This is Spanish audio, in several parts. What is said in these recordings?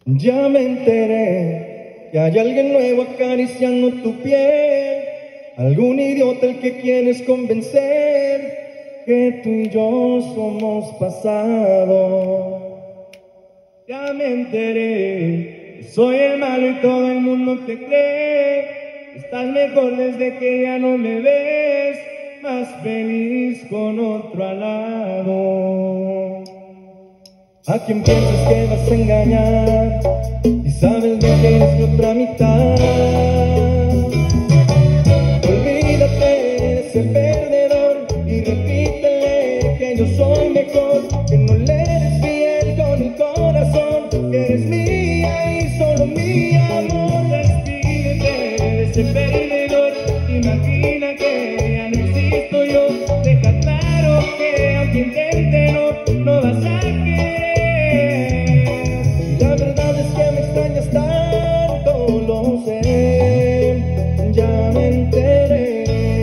Ya me enteré que hay alguien nuevo acariciando tu piel, algún idiota al que quieres convencer que tú y yo somos pasado. Ya me enteré que soy el malo y todo el mundo te cree. Estás mejor desde que ya no me ves, más feliz con otro al lado. ¿A quién piensas que vas a engañar? Y sabes de que eres mi otra mitad. Olvídate de ese perdedor y repítele que yo soy mejor, que no le eres fiel con el corazón, que eres mía y solo mi amor. Despídete de ese perdedor, imagina que ya no existo yo. Deja claro que aunque intente no vas a querer. La verdad es que me extrañas tanto, lo sé, ya me enteré.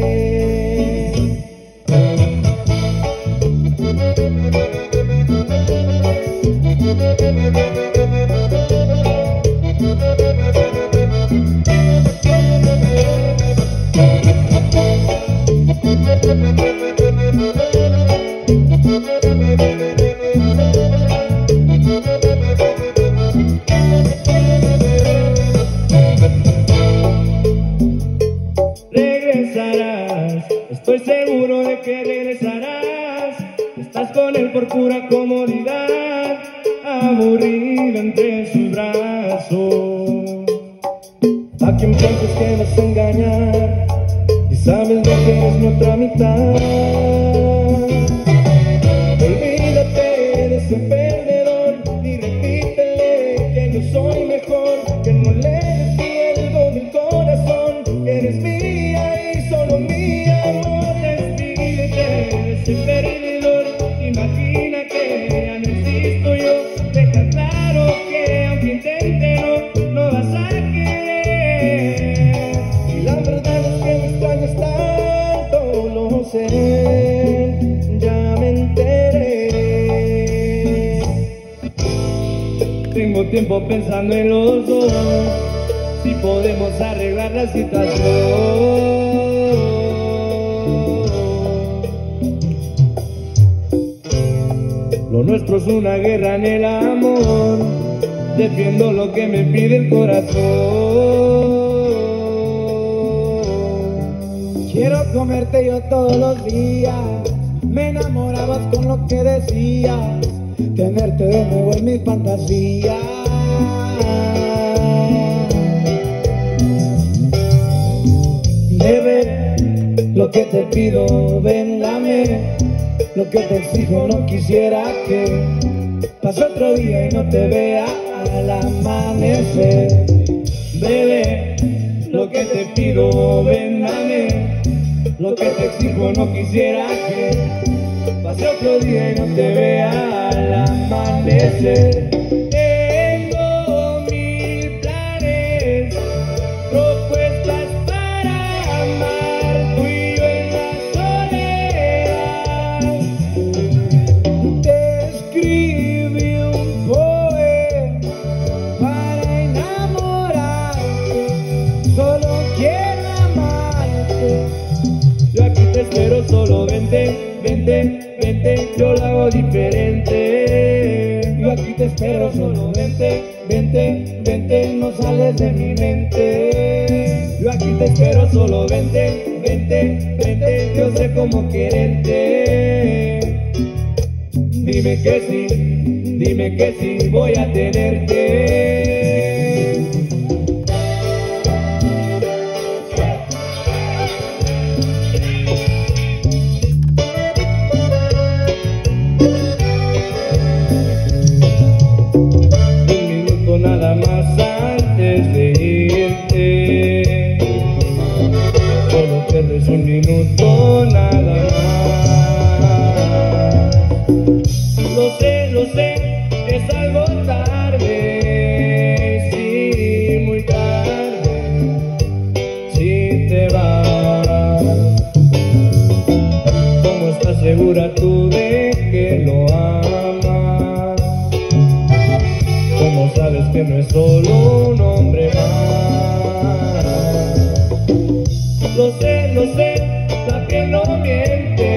Regresarás, estoy seguro de que regresarás. Estás con él por pura comodidad, aburrido entre sus brazos. ¿A quién piensas que vas a engañar? Y sabes de que eres mi otra mitad. Olvídate de ese perdedor y repítele que yo soy mejor, que no le eres fiel con el corazón, que eres mía y solo mi amor. Despídete de ese perdedor, imagina que ya no existo yo. Deja claro que aunque intente no vas a querer. Y la verdad es que me extrañas tanto, lo sé, ya me enteré. Tengo tiempo pensando en los dos, si podemos arreglar la situación. Lo nuestro es una guerra en el amor, defiendo lo que me pide el corazón. Quiero comerte yo todos los días, me enamorabas con lo que decías, tenerte de nuevo en mis fantasías. Bebé, lo que te pido, ven, dame. Lo que te exijo, no quisiera que pase otro día y no te vea al amanecer. Bebé, lo que te pido, ven, dame. Lo que te exijo, no quisiera que pase otro día y no te vea al amanecer. Tengo mil planes, propuestas para amar, tú y yo en la soledad. Te escribí un poema para enamorarte, solo quiero amarte. Yo aquí te espero, solo vente, vente, vente, yo lo hago diferente. Yo aquí te espero, solo vente, vente, vente, no sales de mi mente. Yo aquí te espero, solo vente, vente, vente, yo sé cómo quererte. Dime que sí, voy a tenerte. Nada más antes de irte, solo pierdes un minuto nada más. Lo sé, es algo tarde, sabes que no es solo un hombre más. Lo sé, la piel no miente.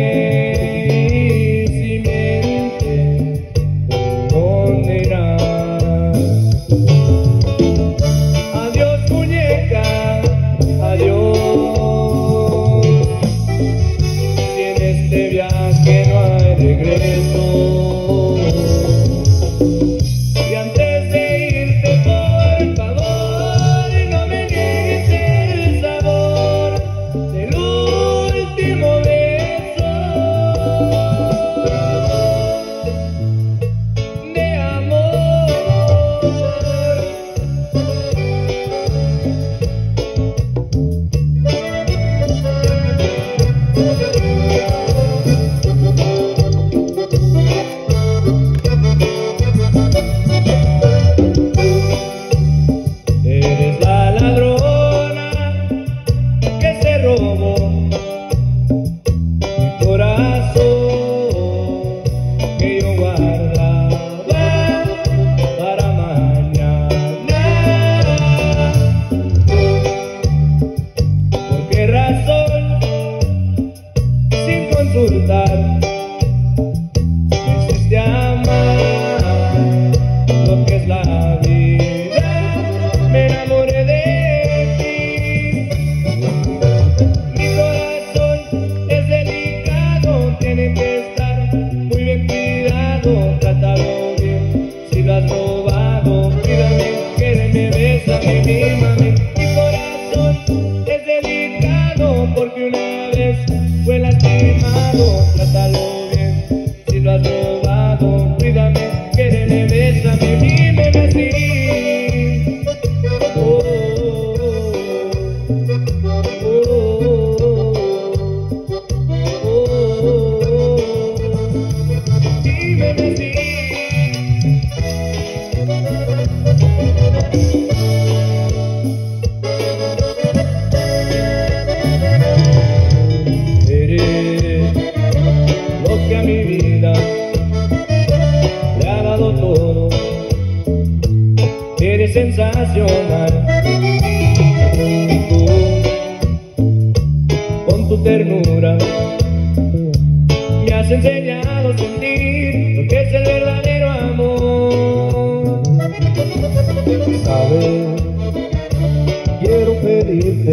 Y si miente, ¿dónde irás? Adiós, muñeca, adiós. Si en este viaje no hay regreso. Me hiciste amar lo que es la vida, me enamoré de ti. Mi corazón es delicado, tiene que estar muy bien cuidado, trátalo bien, si lo has robado, cuídame, quédeme, bésame, mímame. Mi corazón es delicado porque una vez fue lastimado, trátalo bien, si lo has robado, cuídame, quédeme, bésame, mímeme así. Oh, oh, oh, oh, mímeme así. A mi vida le ha dado todo, eres sensacional. Y tú, con tu ternura, me has enseñado a sentir lo que es el verdadero amor. Sabes, quiero pedirte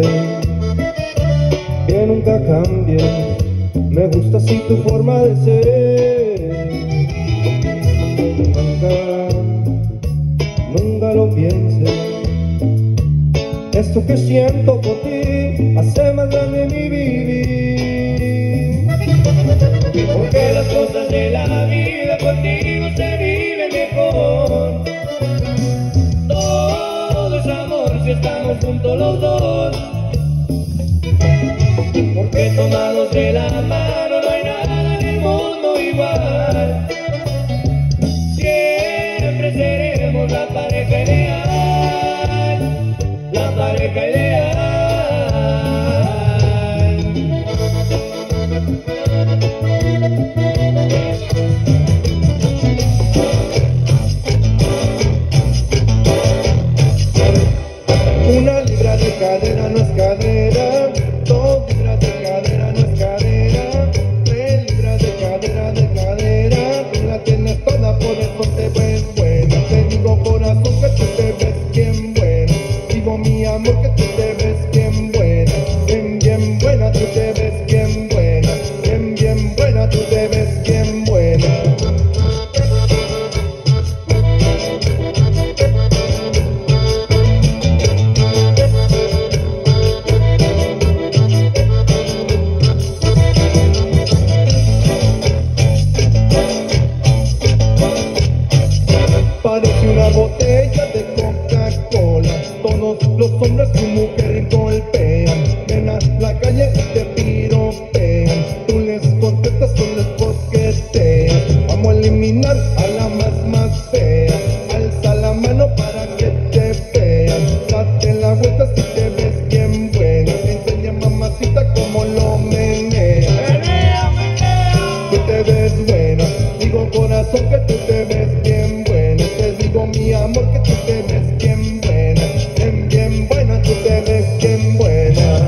que nunca cambies. Me gusta así tu forma de ser. Nunca lo pienses. Esto que siento por ti hace más grande mi vivir. Porque las cosas de la vida contigo se viven mejor. Todo es amor si estamos juntos los dos. Porque tomados de la mano no hay nada en el mundo igual. Siempre seremos la pareja ideal, la pareja ideal. Una libra de cadera no es cadera. 2 libras de cadera no es cadera, 3 libras de cadera, tú la tienes toda, por eso te ves buena. Te digo corazón que tú te ves bien buena, digo mi amor que tú te ves bien buena, bien buena, tú te ves bien buena, bien buena, tú te ves bien buena. Parece una botella de Coca-Cola. Todos los hombres tu mujer golpean. Ven a la calle y te piropean. Tú les contestas, tú les coqueteas. Vamos a eliminar a la más fea. Alza la mano para que te vean. Date la vuelta si te ves bien buena. Enseña mamacita como lo menea. Tú te ves buena. Digo corazón que tú te ves bien buena. Te digo mi amor amor, que tú te ves bien buena, bien buena, tú te ves bien buena.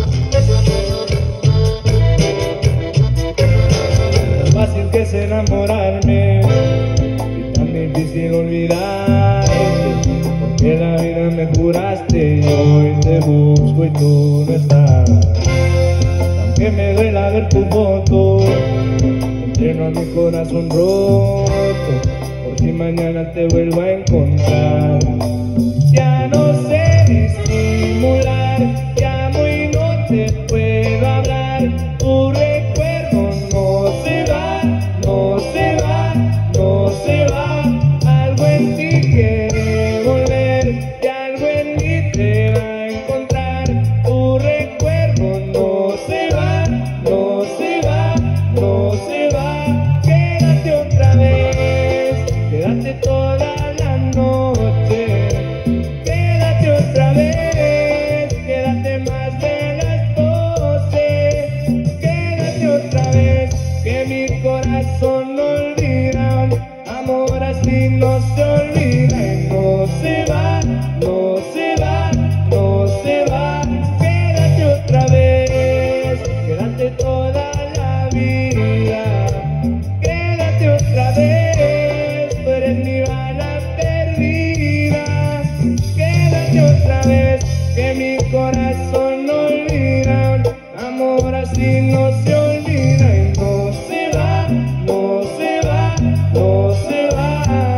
Tan fácil que es enamorarme y tan difícil olvidarte, porque la vida me juraste y hoy te busco y tú no estás. Aunque me duela ver tu foto, entreno a mi corazón roto, por si mañana te vuelvo a encontrar. Ya no sé disimular, llamo y no te puedo hablar. Tu recuerdo no se va, no se va, no se va. Algo en ti quiere volver y algo en mí te va a encontrar. Tu recuerdo no se va, no se va, no se va. Quédate otra vez, quédate toda la noche. Quédate otra vez, quédate más de las 12. Quédate otra vez, que mi corazón no olvida. Amor así no se olvida y no se va, no se va, no se va. Quédate otra vez, quédate toda la vida. Quédate otra vez, tú eres mi bala perdida. Quédate otra vez, que mi corazón no olvida. Amor así no se olvida y no se va, no se va, no se va.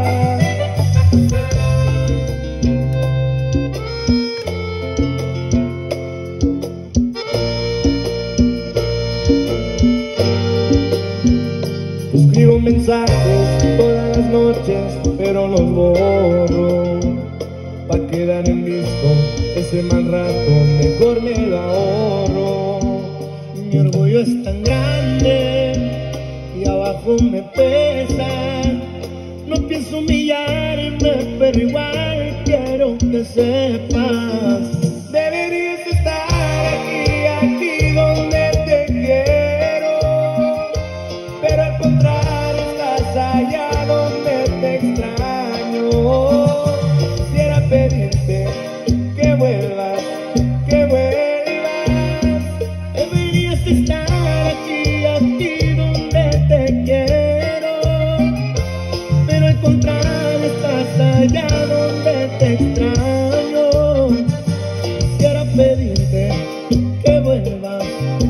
Escribo mensajes todas las noches, pero los borro pa' quedar en visto. Ese mal rato mejor me lo ahorro. Mi orgullo es tan grande y abajo me pesa. No pienso humillarme, pero igual quiero que sepas. Deberías estar aquí, aquí donde te quiero, pero al contrario estás allá donde te extraño. Quisiera pedirte que vuelvas, que vuelvas. Deberías estar aquí, aquí donde te quiero, pero al contrario estás allá donde te extraño. Quisiera pedirte que vuelvas,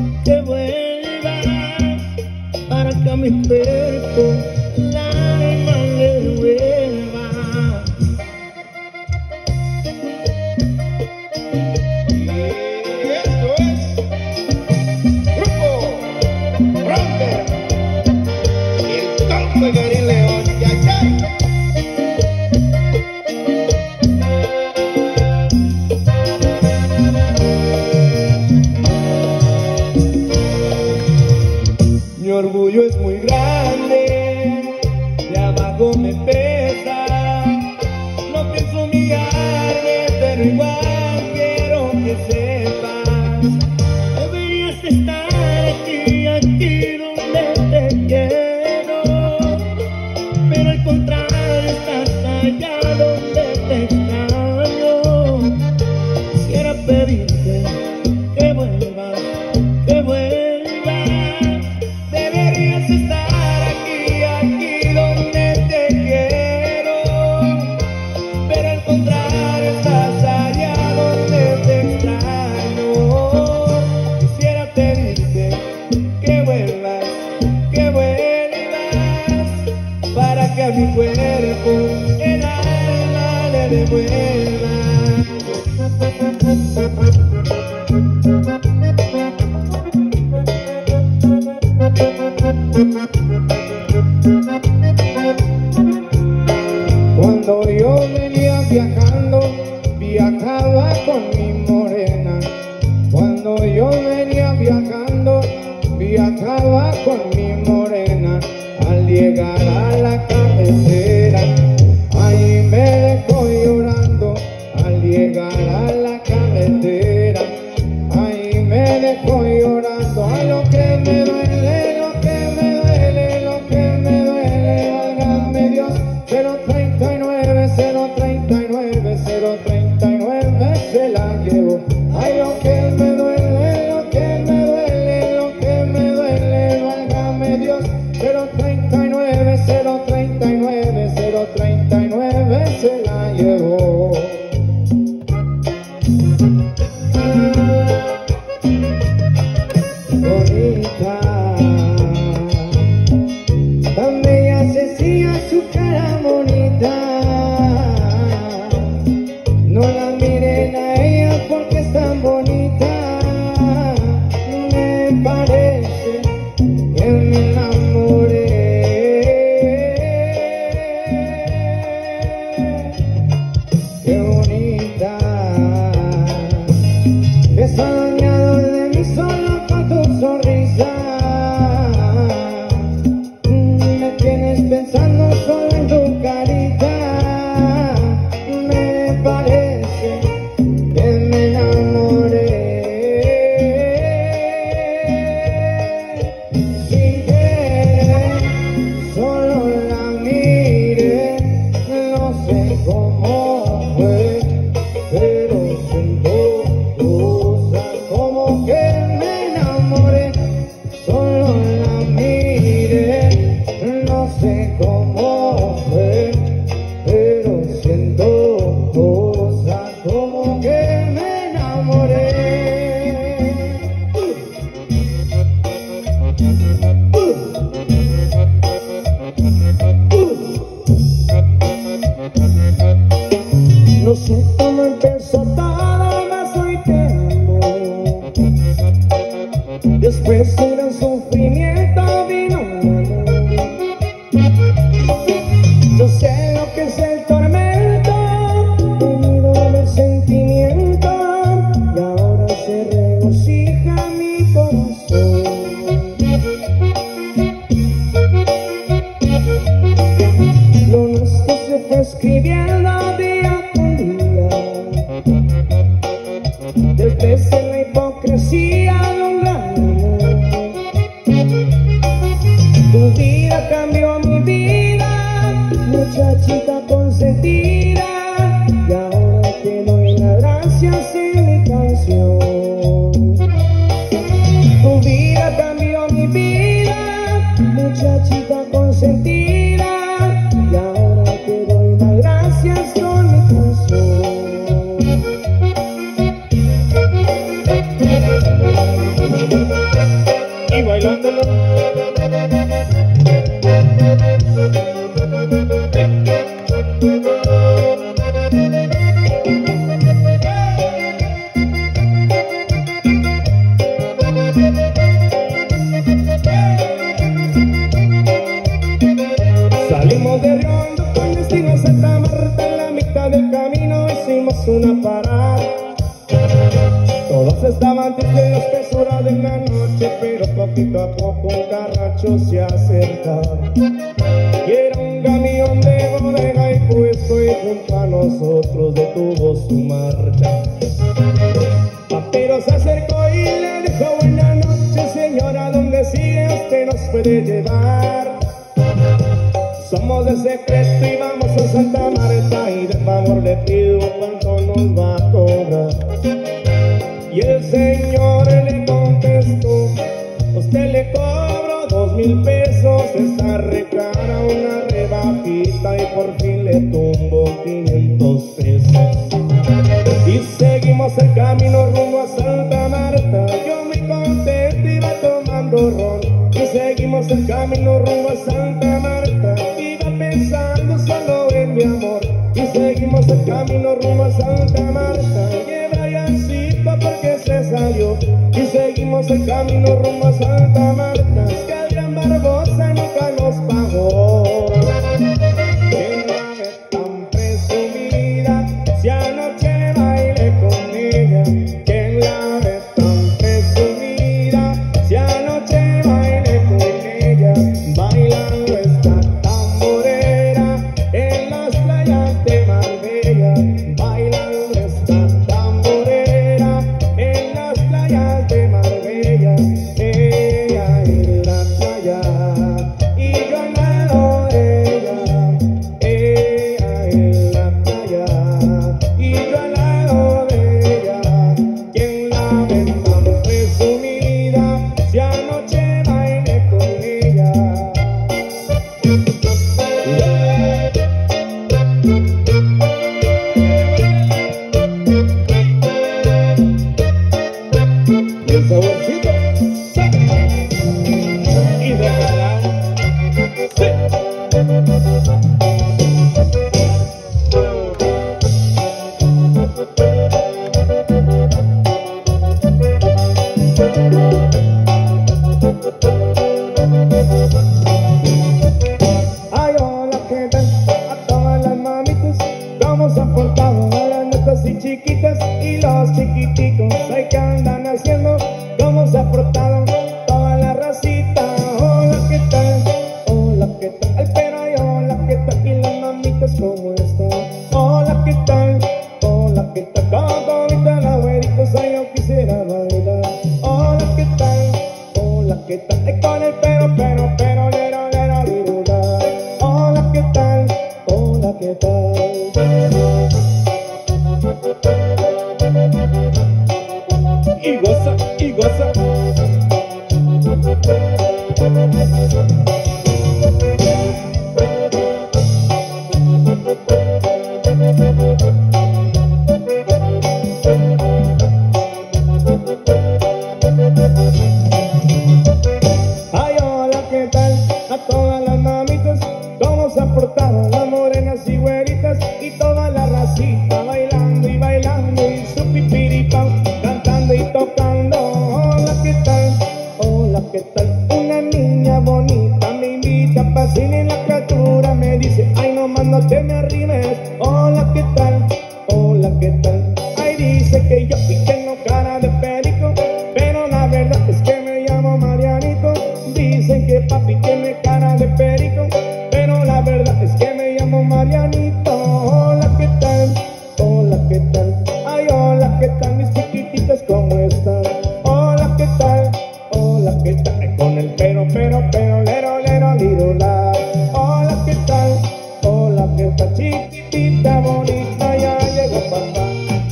para que a mi pecho el alma le devuelva. Y esto es Grupo Fronter, el campo de Gabriel León. Ya, ya. Mi orgullo es muy grande, de abajo me pesa. No pienso humillarme, pero igual quiero que sepas. Deberías estar aquí, aquí donde te quiero, pero al contrario estás allá donde te extraño. Quisiera pedirte que vuelvas, que vuelvas. Deberías estar aquí, aquí donde te quiero, pero al contrario estás allá donde te extraño. Quisiera pedirte que vuelvas, para que a mi cuerpo el alma le devuelva. Cuando yo venía viajando, viajaba con mi morena. Cuando yo venía viajando, viajaba con mi morena. Al llegar a la carretera, ahí me dejó llorando. Al llegar a la carretera, ahí me dejó llorando. A lo que me duele, lo que me duele, lo que me duele, válgame Dios. 039, 039. se la llevó. Bonita, tan bella se hacía su cara bonita. No la miren a ella porque es tan bonita. Me parece que me enamoré. Qué bonita, he soñado de mí solo con tu sonrisa. Me tienes pensando solo en tu carita. Me parece que me enamoré. Sin querer, solo la miré. No sé cómo fue, pero siento cosas como que me enamoré. Solo la miré. No sé cómo fue, pero siento cosas como que me enamoré. No sé cómo empezó todo, mas hoy te amo. Después de un gran sufrimiento vino el amor. Yo sé lo que es el tormento, unido al sentimiento, y ahora se regocija mi corazón. Lo nuestro se fue escribiendo día con día, desde la hipocresía de un gran amor. Tu vida cambió mi vida, muchachita consentida, y ahora te doy las gracias en mi canción. Tu vida cambió mi vida, muchachita consentida, y ahora te doy las gracias con mi canción. Y bailándolo. Salimos de Riondo con destino a Santa Marta. En la mitad del camino hicimos una parada. Todos estaban tristes en la espesura de la noche, pero poquito a poco un carracho se acercaba. Y era un camión de bodega y puesto, y junto a nosotros detuvo su marcha. Papero se acercó y le dijo: buenas noches, señora, ¿dónde sigue? Usted nos puede llevar. Somos de secreto y vamos a Santa Marta, y de favor le pido cuánto nos va a cobrar. Y el señor le contestó: usted le cobro 2,000 pesos, esa recara una rebajita, y por fin le tumbo 500 pesos. Y seguimos el camino rumbo a Santa Marta, yo muy contento iba tomando ron. Y seguimos el camino rumbo a Santa Marta, iba pensando solo en mi amor. Y seguimos el camino rumbo a Santa Marta, que Briancito porque se salió. Y seguimos el camino rumbo a Santa Marta, que Adrián Barbosa nunca nos pagó. Que no es tan presumida, si anoche bailé con ella. Que la ves tan presumida, si anoche bailé con ella. Bailando esta tamborera en las playas de Marbella. Bailando esta tamborera en las playas de Marbella. Ella en la playa y yo en se han portado a las netas y chiquitas y los chiquiticos hay que andan haciendo, cómo se ha portado toda la racita. Hola, ¿qué tal? Hola, ¿qué tal? Ay, pero ay, hola, ¿qué tal? Y las mamitas, ¿cómo están? Hola, ¿qué tal? Hola, ¿qué tal? Como ahorita la güeritos, ay, yo quisiera bailar. Hola, ¿qué tal? Hola, ¿qué tal? Ay, con el pero, lero, virula. Hola, ¿qué tal? Hola, ¿qué tal? Y goza, y goza. Ay, hola, ¿qué tal? A todas las mamitas, cómo se han portado las morenas y güeritas y toda la racita bailando y su pipiripao, cantando y tocando. Hola, ¿qué tal? Hola, ¿qué tal? Una niña bonita me invita a pasear en la criatura, me dice, ay, nomás no te me arrimes. Hola, ¿qué tal? Hola, ¿qué tal? Ay, dice que yo sí tengo cara de perico, pero la verdad es que me llamo Marianito. Dicen que papi tiene cara de perico, pero la verdad es que me llamo Marianito. Hola, ¿qué tal? Hola, ¿qué tal? Ay, hola, ¿qué tal mis chiquititas? ¿Cómo están? Hola, ¿qué tal? Hola, ¿qué tal? Ay, con el pero, lero, lirula. Hola, ¿qué tal? Hola, ¿qué tal? Chiquitita bonita, ya llegó papá.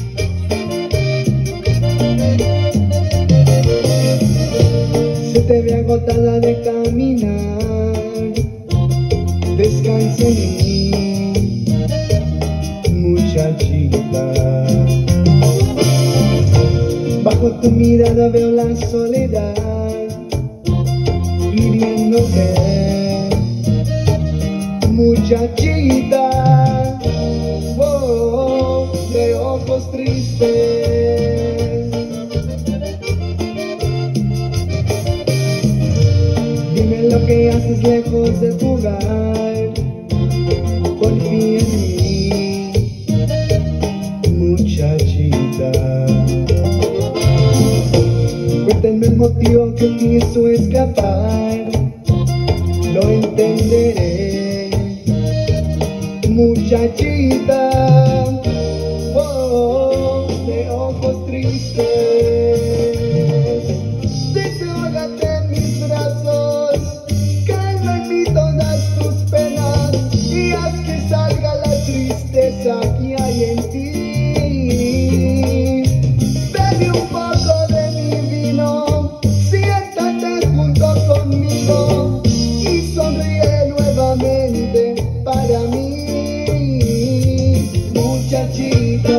Se te ve agotada de caminar, descansa en mí, muchachita. Bajo tu mirada veo la soledad hiriéndote, muchachita, oh, de ojos tristes. Dime lo que haces lejos de tu hogar, confía en mí, muchachita. Cuéntame el motivo que te hizo escapar, lo entenderé, muchachita, oh, de ojos tristes. Desahógate en mis brazos, calma en mí todas tus penas y haz que salga la tristeza que hay en ti. Bebe un poco de mi vino, siéntate junto conmigo y sonríe nuevamente para mí, muchachita.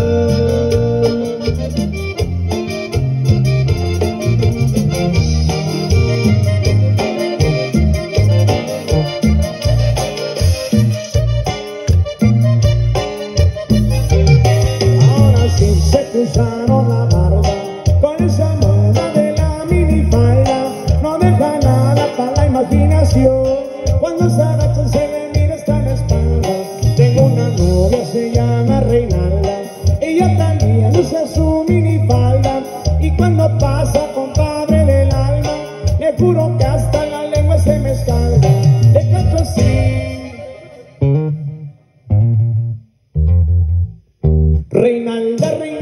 Ahora sí se cruzaron la barba con esa moda de la minifalda, no deja nada para la imaginación. Cuando se agachan se le mira hasta la espalda. Tengo una novia, se llama Reinalda, ella también usa su minifalda y cuando pasa compadre del alma, le juro que hasta la lengua se me escalda. Te canto así. Reinalda,